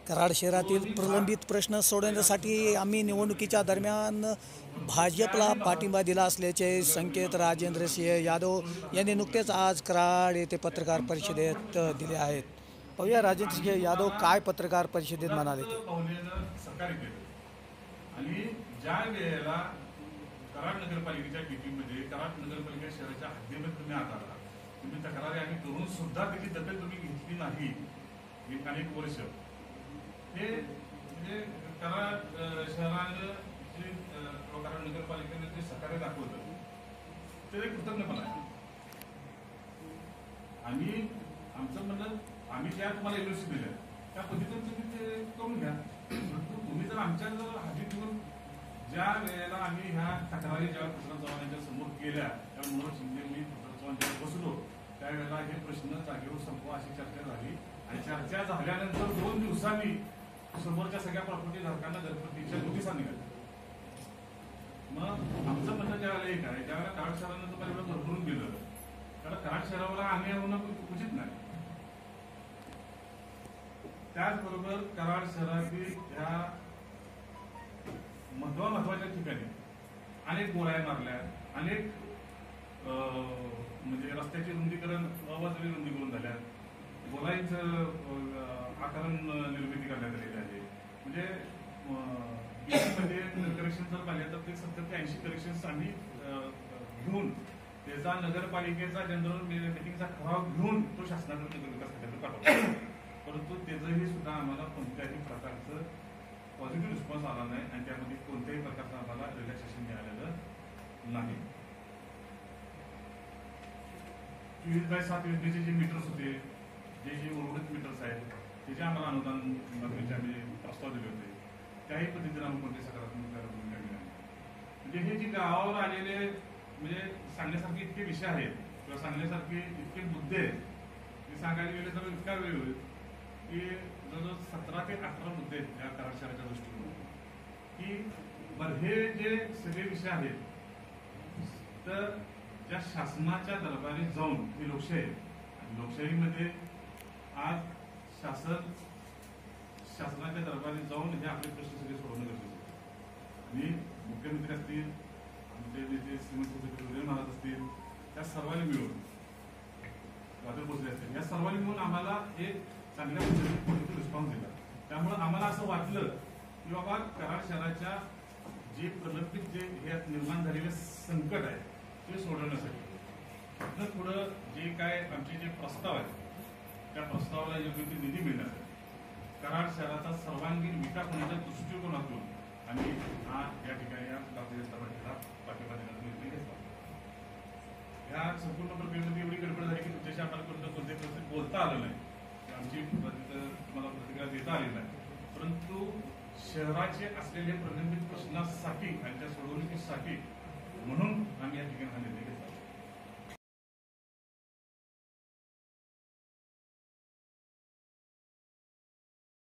कराड शहरातील प्रलंबित प्रश्न सोडवण्यासाठी आम्ही निवडणुकीच्या दरम्यान भाजपला पाठिंबा दिला असल्याचे संकेत राजेंद्र सिंह यादव यांनी नुकतेच आज कराड येथे पत्रकार परिषदेत दिले आहेत. पाहूया राजेंद्र सिंह यादव काय पत्रकार परिषदेत म्हणाले ते. आणि ज्या वेळेला कराड नगरपालिकेच्या मीटिंगमध्ये कराड नगरपालिका शहराच्या हद्दीमध्ये तुम्ही आता तुम्ही तक्रारी आम्ही करून सुद्धा त्याची दखल तुम्ही घेतली नाही अनेक वर्ष. हे म्हणजे कराड शहरानं जे कराड नगरपालिकेने जे सहकार्य दाखवलं ते कृतज्ञपणा आहे. आणि आमचं म्हणणं आम्ही ज्या तुम्हाला एलओसी दिल्या त्या पद्धतीने तुम्ही ते करून घ्या. तुम्ही जर आमच्या जर हद्दीत येऊन ज्या वेळेला आम्ही ह्या तक्रारी ज्या पृथ्वीराज चव्हाणांच्या समोर केल्या त्या मनोहर शिंदे मी पृथ्वीराज चव्हाण बसलो त्यावेळेला हे प्रश्न जागेवर संपवा अशी चर्चा झाली. आणि चर्चा झाल्यानंतर 2 दिवसांनी समोरच्या सगळ्या प्रॉपर्टी धारकांना घरपट्टीच्या नोटिसा निघाल्या. मग आमचं म्हणणं ज्यावेळेला एक आहे ज्यावेळेला कराड शहरानं तुम्हाला एवढं भरभरून गेलं त्याला कराड शहरावर अन्याय होणं उचित नाही. त्याचबरोबर कराड शहरातील ह्या महत्वाच्या ठिकाणी अनेक गोळ्या मारल्या, अनेक म्हणजे रस्त्याचे रुंदीकरण अवाजवी रुंदीकरण झाल्या, गोलाईचं आकलन निर्मिती करण्यात आलेली आहे. म्हणजे मध्ये करेक्शन जर झाले तर ते 70 ते 80 करेक्शन्स आम्ही घेऊन त्याचा नगरपालिकेचा जनरल मिटिंगचा ठराव घेऊन तो शासनाकडे नगरविकास खात्याकडे पाठवला. परंतु त्याचंही सुद्धा आम्हाला कोणत्याही प्रकारचं पॉझिटिव्ह रिस्पॉन्स आला नाही आणि त्यामध्ये कोणत्याही प्रकारचं आम्हाला रिलॅक्सेशन मिळालेलं नाही. 24/7 योजनेचे जे मीटर्स होते, जे उर्वरित मीटर्स आहेत त्याचे आम्हाला अनुदान आम्ही प्रस्ताव दिले होते त्याही पद्धतीने आम्ही कोणते सकारात्मक भूमिका मिळाली. म्हणजे हे जे गावावर आलेले म्हणजे सांगण्यासारखे इतके विषय आहेत किंवा सांगण्यासारखे इतके मुद्दे हे सांगायला गेले तर इतका वेळ होईल की जवळजवळ 17 ते 18 मुद्दे आहेत या कराड शहराच्या दृष्टीने. की हे जे सगळे विषय आहेत तर ज्या शासनाच्या दरबारी जाऊन ही लोकशाही आणि लोकशाहीमध्ये आज शासनाच्या दरबारी जाऊन हे आपले प्रश्न सगळे सोडवणं गरजेचं आहे. आणि मुख्यमंत्री असतील, आमचे नेते श्रीमंत उदय महाराज असतील, त्या सर्वांनी मिळून राजू भोसले असतील, या सर्वांनी मिळून आम्हाला एक चांगल्या पद्धतीने पॉझिटिव्ह रिस्पॉन्स दिला. त्यामुळे आम्हाला असं वाटलं की बाबा कराड शहराच्या जे प्रलंबित जे हे निर्माण झालेले संकट आहे ते सोडवण्यासाठी पुढं जे काय आमचे जे प्रस्ताव आहेत त्या प्रस्तावाला योग्य ते निधी मिळण्यासाठी कराड शहराचा सर्वांगीण विकास होण्याच्या दृष्टिकोनातून आम्ही हा या ठिकाणी या पाठिंबा देण्याचा निर्णय घेतला. ह्या संपूर्ण प्रक्रियेमध्ये एवढी गडबड झाली की तुमच्याशी आम्हाला कोणत्याही परिस्थितीत बोलता आलं नाही, आमची तुम्हाला प्रतिक्रिया देता आली नाही. परंतु शहराचे असलेले प्रलंबित प्रश्नासाठी आणि त्या सोडवणुकीसाठी म्हणून आम्ही